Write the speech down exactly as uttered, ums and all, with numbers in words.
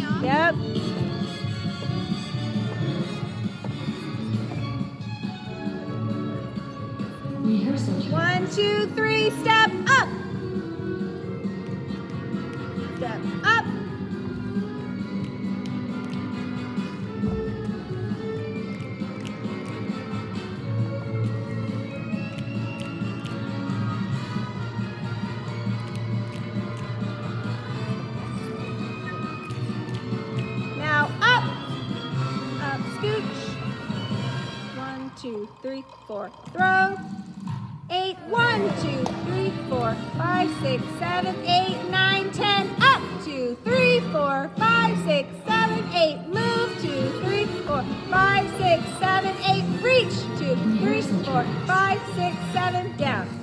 Yep. One, two, three, step up. Step up. Now up. Up, scooch. One, two, three, four, throw. Eight, one, two, three, four, five, six, seven, eight, nine, ten. Up, two, three, four, five, six, seven, eight. Move, two, three, four, five, six, seven, eight. Reach, two, three, four, five, six, seven. Down.